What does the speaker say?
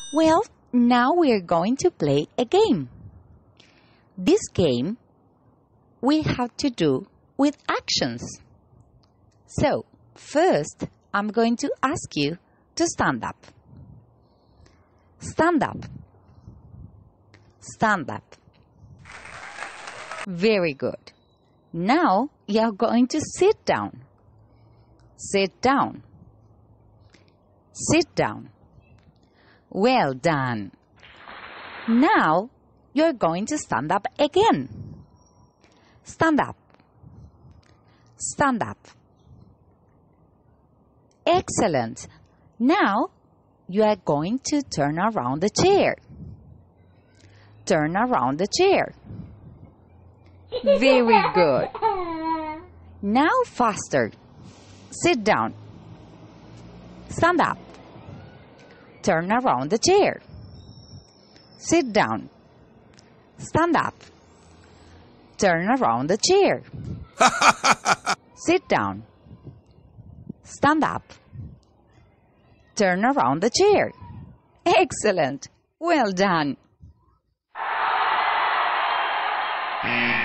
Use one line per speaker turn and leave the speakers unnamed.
Well, now we're going to play a game. This game we have to do with actions. So, first, I'm going to ask you to stand up. Stand up. Stand up. Very good. Now you're going to sit down. Sit down. Sit down. Well done. Now you're going to stand up again. Stand up. Stand up. Excellent. Now you are going to turn around the chair. Turn around the chair. Very good. Now faster. Sit down. Stand up. Turn around the chair. Sit down. Stand up. Turn around the chair. Sit down. Stand up. Turn around the chair. Excellent. Well done.